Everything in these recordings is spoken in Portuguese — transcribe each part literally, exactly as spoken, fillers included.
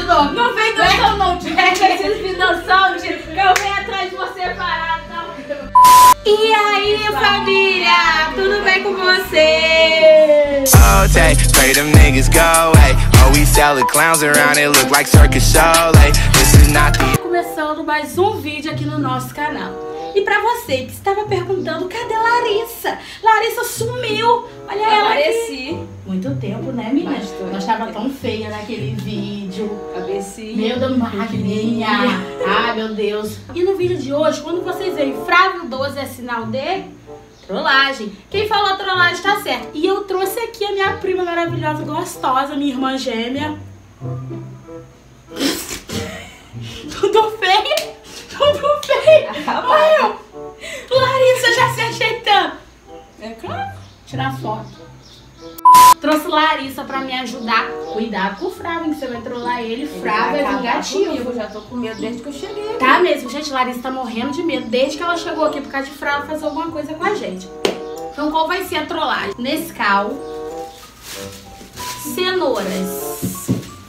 novo. Não vem dançando não, tio. É que vocês me dançando, tio. Eu venho atrás de você parado, não. E aí, família? Tudo bem com vocês? Oh, take, pray them niggas go away. Oh, we sell the clowns around, it look like circus show. Like, this is not the... Começando mais um vídeo aqui no nosso canal. E pra você que estava perguntando, cadê Larissa? Larissa sumiu. Olha ela Apareci. aqui. Muito tempo, né, menina? Bastante. Nós tava tão feia naquele vídeo. Apareci. Meu Deus, magrinha. Ai, meu Deus. E no vídeo de hoje, quando vocês veem Frávio doze é sinal de trollagem. Quem falou trollagem tá certo. E eu trouxe aqui a minha prima maravilhosa, gostosa, minha irmã gêmea. Tudo feio? Tudo feio? Olha, Larissa já se ajeitando. É claro. Tirar foto. Trouxe Larissa pra me ajudar. Cuidado com o Frávio, que você vai trollar ele. Frávio é vingativo. Eu já tô com medo desde que eu cheguei. Tá mesmo, gente. Larissa tá morrendo de medo desde que ela chegou aqui por causa de Frávio fazer alguma coisa com a gente. Então qual vai ser a trollagem? Nescau, cenouras.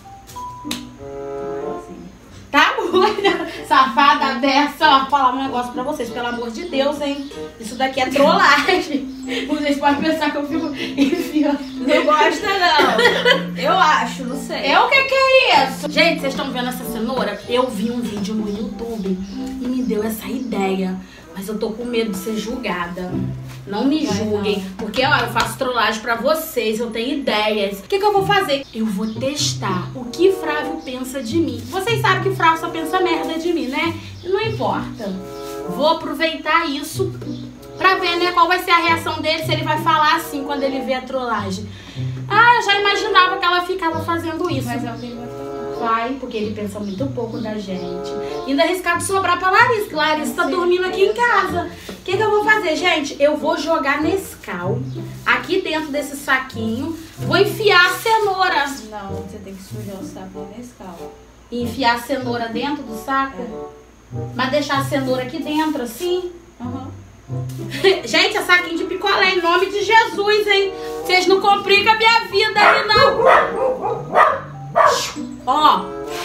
Tá doida? Safada dessa. Ó, vou falar um negócio pra vocês, pelo amor de Deus, hein? Isso daqui é trollagem. Vocês podem pensar que eu fico enfiando. Não gosta, não. Eu acho, não sei. É o que que é isso? Gente, vocês estão vendo essa cenoura? Eu vi um vídeo no YouTube e me deu essa ideia. Mas eu tô com medo de ser julgada. Não me julguem, porque ó, eu faço trollagem pra vocês, eu tenho ideias. O que que eu vou fazer? Eu vou testar o que Frávio pensa de mim. Vocês sabem que Frávio só pensa merda de mim, né? E não importa. Vou aproveitar isso pra ver, né, qual vai ser a reação dele, se ele vai falar assim quando ele vê a trollagem. Ah, eu já imaginava que ela ficava fazendo isso. Mas alguém vai falar. Vai, porque ele pensa muito pouco da gente. Ainda arriscado sobrar pra Larissa, que Larissa tá dormindo aqui em casa. O que que eu vou fazer, gente? Eu vou jogar Nescau aqui dentro desse saquinho. Vou enfiar a cenoura. Não, você tem que sujar o saco nesse carro. E enfiar a cenoura dentro do saco? É. Mas deixar a cenoura aqui dentro, assim? Uhum. Gente, é saquinho de picolé, em nome de Jesus, hein? Vocês não complicam a minha vida aí, não. Ó.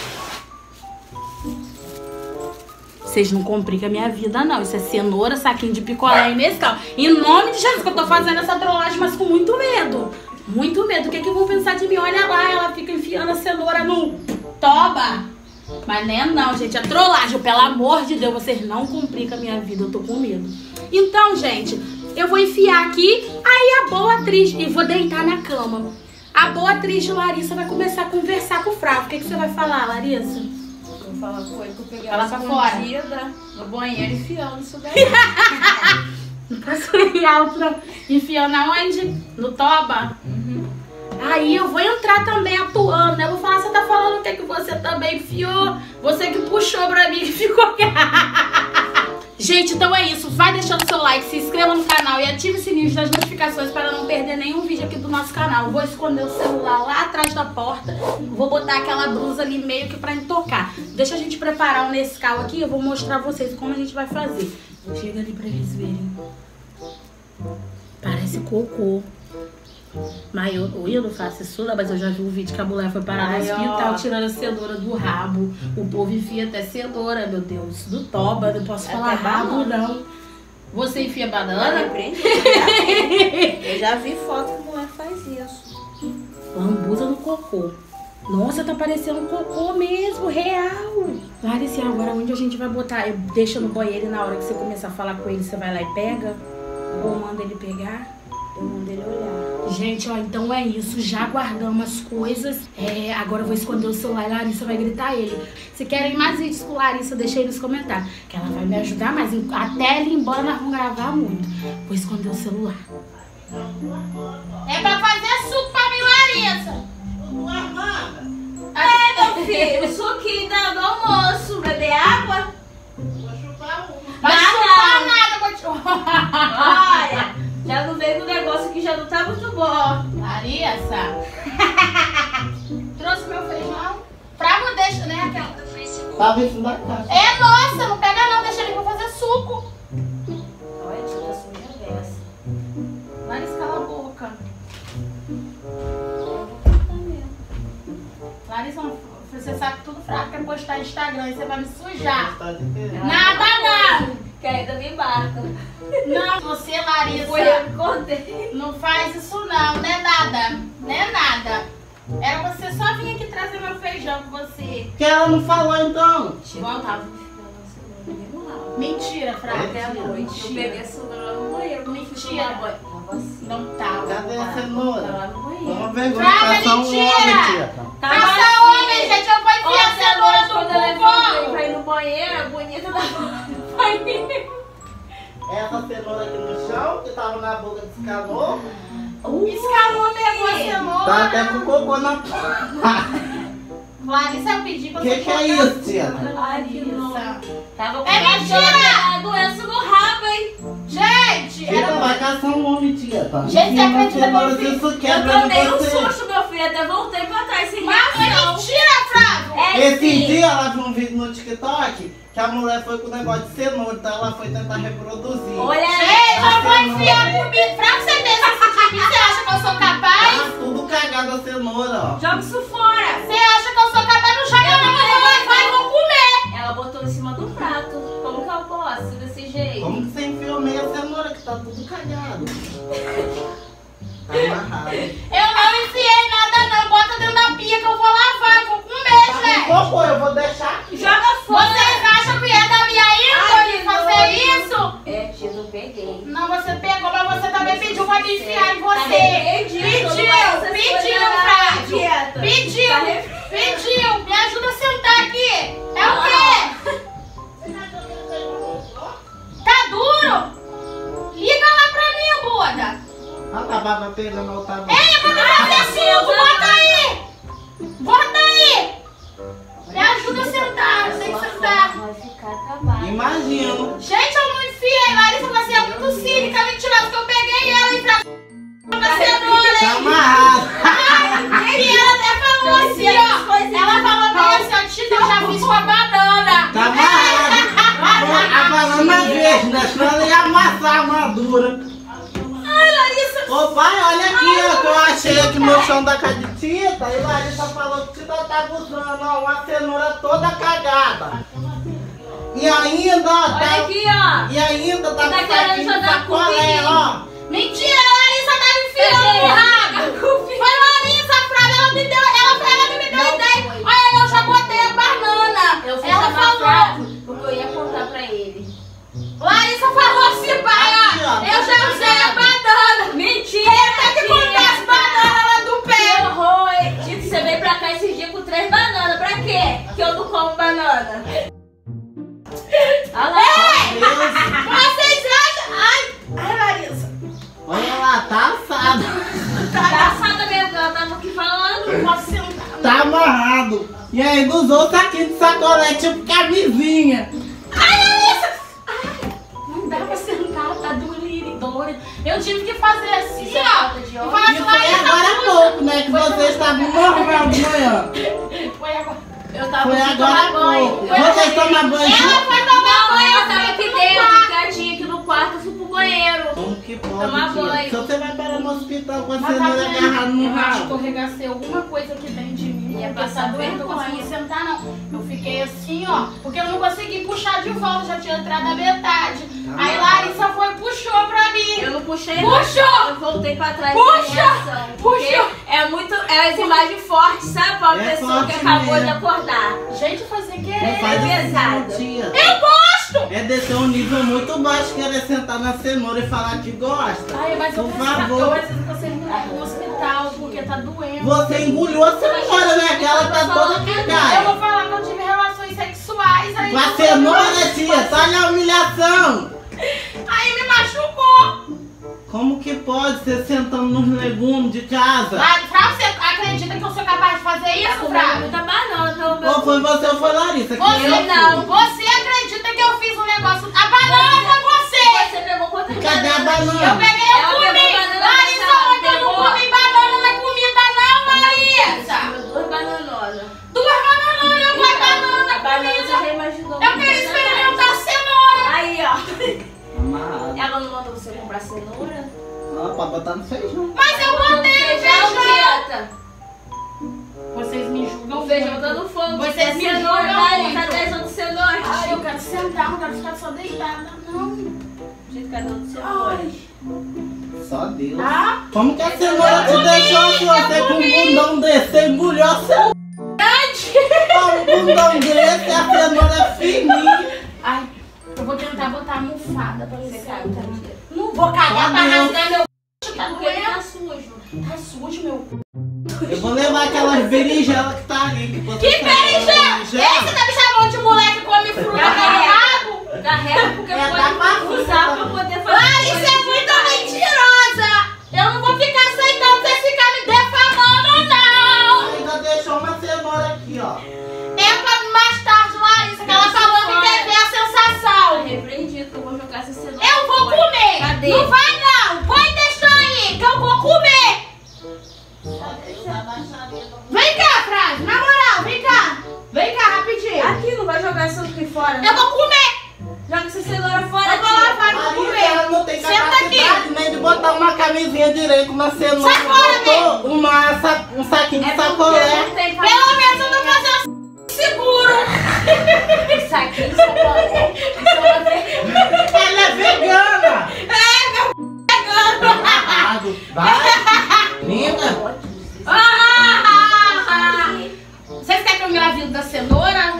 Vocês não complicam a minha vida, não. Isso é cenoura, saquinho de picolé e Nescau. Em nome de Jesus, que eu tô fazendo essa trollagem, mas com muito medo. Muito medo. O que é que vão pensar de mim? Olha lá, ela fica enfiando a cenoura no toba. Mas nem não, gente. É trollagem. Pelo amor de Deus, vocês não complicam a minha vida. Eu tô com medo. Então, gente, eu vou enfiar aqui. Aí a boa atriz... E vou deitar na cama. A boa atriz de Larissa vai começar a conversar com o Frávio. O que, que você vai falar, Larissa? Vou falar com ele que eu peguei Fala ela pra fora. escondida no banheiro enfiando isso daí. Não posso ir alto, não. Enfiando aonde? No toba? Uhum. Aí eu vou entrar também atuando, né? Eu vou falar, você tá falando o que, que você também enfiou? Você que puxou pra mim que ficou... Gente, então é isso. Vai deixando seu like, se inscreva no canal e ative o sininho das notificações para não perder nenhum vídeo aqui do nosso canal. Vou esconder o celular lá atrás da porta. Vou botar aquela blusa ali meio que pra entocar. Deixa a gente preparar o Nescau aqui. Eu vou mostrar a vocês como a gente vai fazer. Chega ali pra eles verem. Parece cocô. Mas eu, eu não faço isso, não, mas eu já vi um vídeo que a mulher foi parar no hospital tirando a cenoura do rabo. O povo enfia até cenoura, meu Deus. Do toba, não posso falar rabo, não. Você enfia banana? Eu já vi foto que a mulher faz isso. Lambuza no cocô. Nossa, tá parecendo um cocô mesmo, real. Larissa, agora onde a gente vai botar? Eu deixo no banheiro e na hora que você começar a falar com ele, você vai lá e pega? Ou manda ele pegar? Eu mando ele olhar. Gente, ó, então é isso. Já guardamos as coisas. É, agora eu vou esconder o celular e a Larissa vai gritar ele. Se querem mais vídeos com Larissa, deixa aí nos comentários. Que ela vai me ajudar mais. Até ela ir embora, nós vamos gravar muito. Vou esconder o celular. É pra fazer suco pra mim, Larissa. É, meu filho, o suquinho do almoço. Beber água? Vou chupar uma. Vai Vai chupar nada, vou chupar. Olha, já não veio do negócio que já não tá muito bom. Larissa. Trouxe meu feijão. Frávio deixa, né, aquela... Tá dentro da caixa. É nossa, não pega não, deixa ele pra fazer suco. Olha, tia, tá suja dessa. Larissa, cala a boca. Eu vou cortar mesmo. Larissa, você sabe que tu estranho, você vai me sujar. Tá de quê? Nada não! Que ainda me embarca. Não, você, Larissa, Foi eu que contei. não faz isso não, não é nada. Não é nada. Era você só vir aqui trazer meu feijão com você. Que ela não falou então? Igual tava. Mentira, Fraga. Até a noite. Eu peguei a cenoura lá no banheiro. Mentira. Tava assim. Não tava. Cadê a Tava cenoura? lá no banheiro. Vamos ver, Fraga, caçar um mentira! homem, tia. Tava Caça assim. homem, gente, eu vou enfiar a cenoura Quando eu do levantei cu. pra ir no banheiro, a bonita da banheiro. Essa cenoura aqui no chão, que tava na boca desse calor, Escalou, pegou a cenoura. tá até com cocô na porta. Larissa, eu pedi pra Que você que é colocar- isso, tia? Ai, que nojo. Larissa. Tava com É uma mentira! doença no rabo, hein? Gente, Tia, era... vai caçar um homem, tia. Tá? Gente, você Enfia na acredita que eu cenoura, fiz- isso Eu quebra tomei um você. susto, meu filho. Até voltei pra trás sem Mas é reação. mentira, Flávio. É Esse sim. dia ela viu um vídeo no TikTok que a mulher foi com o negócio de cenoura, então ela foi tentar reproduzir. Olha Gente, aí. eu vou enfiar comida. Pra você ter esse de mim, você acha que eu sou capaz? Tá tudo cagado a cenoura, ó. Joga isso fora. Você acha que eu sou capaz? Não joga não, eu vou levar e vou comer. Ela botou em cima do prato. Como que eu posso desse jeito? Como que você enfiou meia cenoura que tá tudo cagado? Tá amarrado. Eu não enfiei nada não. Bota dentro da pia que eu vou lavar. Eu vou comer, Tá gente. com cocô, eu vou deixar aqui. Joga fora. Vocês acham que é da minha índole Ai, fazer nojo. isso? É, tia, eu peguei. Não, você pegou, mas você também pediu pra me enfiar em Tá você. repreendido, Pediu, não vai essas pediu, coisas na Flávio. dieta. Pediu, Tá repreendido. pediu. Me ajuda a sentar aqui. É o quê? Tá duro? Liga lá pra mim, Buda. Ah, tá, vai pegando o tabu. Ei, quando fazer cinco, bota aí. Bota aí. Me ajuda a sentar, eu sei sentar. Vai ficar acabado. Imagino. Gente, eu não enfiei. Larissa, você é muito cínica, mentirosa, que eu peguei ela e pra a cenoura, Tá hein? amarrado. E ela até falou assim, ó. Ela falou bem assim, ó, Tita, eu já fiz com a banana. Tá amarrado. A banana verde, né? Senão ela ia amassar a madura. Ai, Larissa. Ô pai, olha aqui, ó, que eu achei aqui no chão da casa de Tita. E Larissa falou que Tita tá usando, ó, uma cenoura toda cagada. E ainda, ó, Olha tá... aqui, ó. E ainda tá Tá com querendo saquinho de jogar sacolé, comigo. ó. Mentira, a Larissa tá me enfiando no rabo. Foi Larissa, Fraga, ela me deu, ela, ela me deu Não ideia. foi. Olha, eu já botei a banana. Eu fui Ela chamar falou. Flávio porque eu ia contar pra ele. Larissa falou assim, pai, Aqui, ó, ó. tá Eu já usei a banana. Mentira! Ele tem que contar as bananas lá do Que pé. horror, hein? Tito, você veio pra cá esses dias com três bananas. Pra quê? Que eu não como banana. Olha lá. Vocês acham? Ai, ai, Larissa. Olha lá, tá assado. Tá assada mesmo, ela tava aqui falando. Posso sentar? Tá amarrado. E aí, dos outros aqui de sacolé, tipo camisinha. Ai, Larissa. Ai, não dá pra sentar, tá doliridora. Eu tive que fazer assim, Isso é ó. falta de E ordem. falar E assim, foi Larissa, agora há usa. pouco, né? Que vocês estavam normal de manhã. Foi agora. Eu tava Foi sem agora há tomar banho. pouco. Eu- Vocês tomam banho Ela junto? foi tomar Não, banho. ela tava aqui dentro, quietinha aqui no quarto. Eu fui pro banheiro. Como que pode, Tomar tia? banho. Se você vai parar no hospital com a Mas tá cenoura doendo. agarrada no Eu acho que rabo. eu regacei alguma coisa aqui dentro de mim. Ia Porque passar tá doendo, eu não vergonha. consegui sentar, não. Eu fiquei assim, ó. Porque eu não consegui puxar de volta, já tinha entrado a metade. Aí Larissa foi e puxou pra mim. Eu não puxei Puxou! não. Eu voltei pra trás. Puxa! sem reação, porque Puxa! É muito. É as imagens fortes, sabe? Pra uma É pessoa que forte acabou mesmo. de acordar. Gente, foi sem Não querer. faz assim, pesado. não, tia. Eu gosto! É descer um nível muito baixo querer sentar na cenoura e falar que gosta. Ai, mas eu Por preciso, eu favor. preciso que você me leve no hospital, porque tá doendo. Você engoliu a cenoura, né? Que ela tá toda Eu cagada. vou falar que eu tive relações sexuais. Aí Com a cenoura, tia, tá na humilhação. Aí me machucou. Como que pode ser sentando nos legumes de casa? Mas, Frau, você acredita que eu sou capaz de fazer Tá isso, comendo Frau? muita banana, pelo meu. Ou foi você ou foi Larissa? Que Você eu não. fui. Você acredita que eu fiz um negócio... A banana foi você. Você pegou quantas Cadê a bananas? banana? Eu peguei, eu Ela comi. pegou banana Larissa, passada, ontem eu não pegou? comi banana na comida não, Larissa. Duas bananonas. Duas bananas, eu vou banana na A banana você comida. já imaginou. Eu queria experimentar a cenoura. Aí, ó. Amarrado. Ela não mandou você comprar cenoura? Não, pode botar no feijão. Mas eu botei no feijão, feijão. dieta. Vocês me julgam O feijão tá no fogo. vou Vocês me cenoura, julgam vai, muito. cadê as outras cenouras? Ai, eu quero sentar, não quero ficar só deitada, não. Gente, cadê as outras cenouras? Ai. Só Deus. Ah, Como que a cenoura te deixou assim, você com um bundão desse e engoliu a cenoura? Um bundão desse, a cenoura é fininha. ai, eu vou tentar botar a almofada pra você. Caga, tadinha. Não vou cagar pra Deus. rasgar meu c****, tá Porque ele doendo. tá sujo. Tá sujo, meu c****. Eu vou levar aquelas berinjelas que tá ali. Que, você Que sabe aquela berinjela? Esse tá me chamando de moleque que come fruta no rabo? Carrega porque É, pode tá com a usar fruta. pra poder fazer. Ai, isso é muito mentirosa! Eu não vou ficar aceitando você ficar me defamando, não! Ainda deixou uma cenoura aqui, ó. Entra mais tarde, Larissa, que ela falou que quer ver a sensação. Tá repreendido que eu vou jogar essa cenoura. Eu vou fora. comer! Cadê? Não vai não! Põe deixa aí, que eu vou comer! Vem cá, Frade, na moral, vem cá! Vem cá, rapidinho! Aqui, não vai jogar isso aqui fora. Eu vou comer! Joga essa cenoura fora, Eu vou lá, tia. vai, vou Marisa, comer! ela não tem Senta capacidade nem de botar uma camisinha direito na cenoura. Sai fora, Botou uma, sa- um saquinho É de porque sacolé. não tem Pelo menos eu vou fazer um seguro! Isso aqui, isso é Isso é uma vergonha. Ela é vegana! É, meu Errado. Vai! Linda! Ah, ah, ah, ah. Vocês querem que eu engravido da cenoura?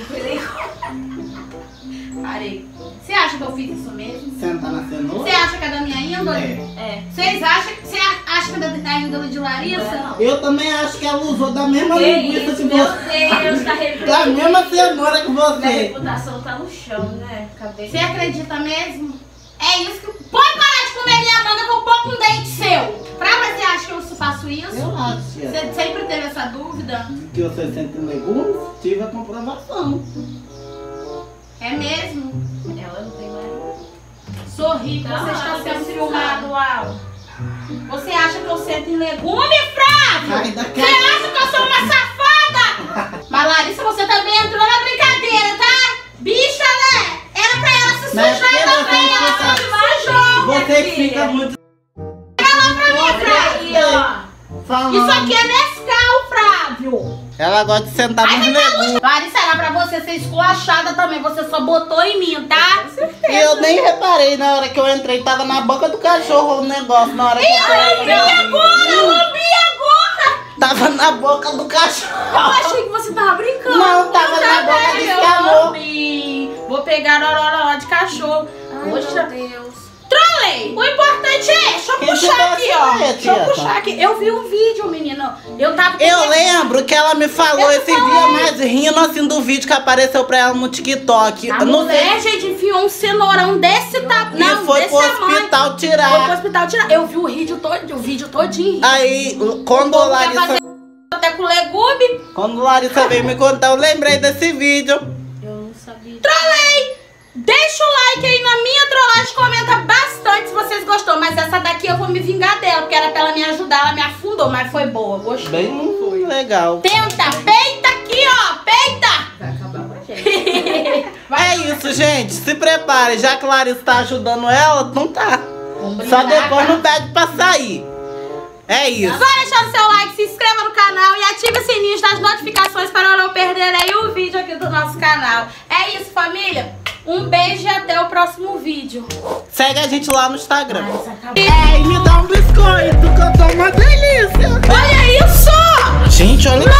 Parei. Você acha que eu fiz isso mesmo? Senta na Você cenoura? acha que é da minha índole? É. É. Vocês acham, você acha que é da, da índole de Larissa? Não. Eu também acho que ela usou da mesma Que linguiça isso, que meu você. Deus, tá Da repreendido. mesma cenoura que Minha você. reputação tá no chão, né? Acabei Você acredita mesmo? É isso que... Pode parar de comer minha manga que eu pouco um dente seu. Pra você acha que eu faço isso? Eu acho, tia. Você sempre teve essa dúvida? Que você sente legumes, tive a comprovação. É mesmo? Ela não tem mais. Sorri que Não, você está ela sendo precisa. filmado, Al. Você acha que eu sento em legume, Flávio? Sai daqui. Você acha que eu sou uma safada? Mas Larissa, você também entrou na brincadeira, tá? Bicha, né? Era pra ela se Mas sujar que também, você ela fica- se sujou. Você filha. fica muito. Aí, ó. Falando. Isso aqui é Nescau, Flávio. Ela gosta de sentar nos legumes. Larissa, era pra você ser esculachada também. Você só botou em mim, tá? E eu nem reparei na hora que eu entrei, tava na boca do cachorro o negócio. Na hora que eu Lambi agora, eu lambi agora. tava na boca do Eu cachorro. achei que você tava brincando. Não, tava na boca de Eu escamou. lambi. Vou pegar a lororó de cachorro. Ai, Poxa, meu Deus. trolei. O importante é, deixa eu Que puxar situação aqui, ó. é, Deixa eu tia? puxar aqui. Eu vi um vídeo, menino. Eu tava... Eu lembro que ela me falou Eu esse falei. dia, mas rindo assim do vídeo que apareceu pra ela no TikTok. A Eu não mulher, sei. gente, enfiou um cenourão desse tamanho. E Não, foi desse pro tamanho. hospital Foi pro tirar. hospital tirar. Eu vi o vídeo todo, o vídeo todinho. Aí, quando O a povo quer Larissa, fazer até com legume. quando a Larissa veio me contar, eu lembrei desse vídeo. Eu não sabia. Trolei! Deixa o like aí na minha trollagem, comenta bastante se vocês gostaram. Mas essa daqui eu vou me vingar dela, porque era pra ela me ajudar, ela me afundou, mas foi boa, gostei. Bem legal. Tenta, peita aqui, ó, peita! Vai acabar com a gente. É isso, gente. Se prepare, já que a Larissa tá ajudando ela, não tá. Vamos Só brindar, depois tá? não pede pra sair. É isso. Vai deixando seu like, se inscreva no canal e ative o sininho das notificações para não perder aí o vídeo aqui do nosso canal. É isso, família. Um beijo e até o próximo vídeo. Segue a gente lá no Instagram. Mas acabou. É, e me dá um biscoito, que eu tô uma delícia. Olha isso! Gente, olha